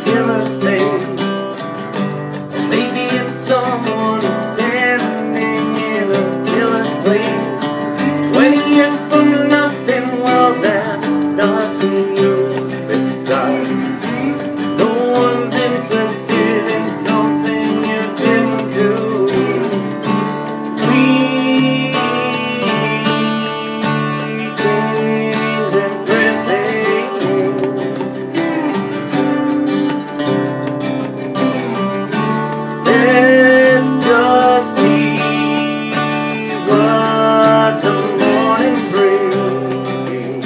killer's face. Maybe it's someone who's standing in a killer's place. 20 years from nothing, well, that's nothing new. Besides, no one's interested in something you didn't do. Meetings and pretty things. Let's just see what the morning brings.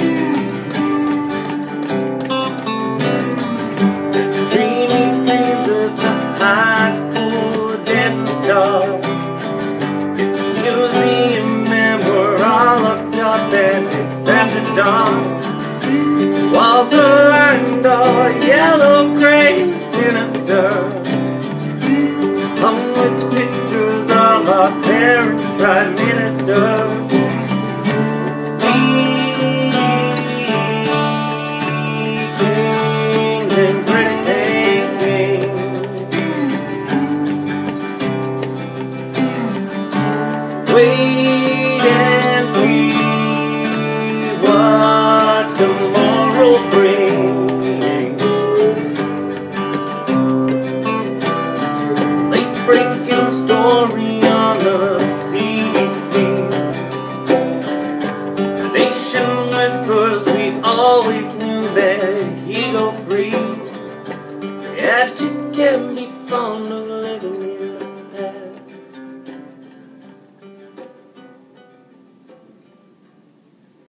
There's dreamy dreams at the high school dancing star. It's a museum and we're all up top and it's after dawn. Walls are lined all yellow, gray, sinister, hung with pictures of our parents, prime ministers. Meetings and pretty things. Wait and see what tomorrow brings. Late-breaking story on the CBC. The nation whispers we always knew that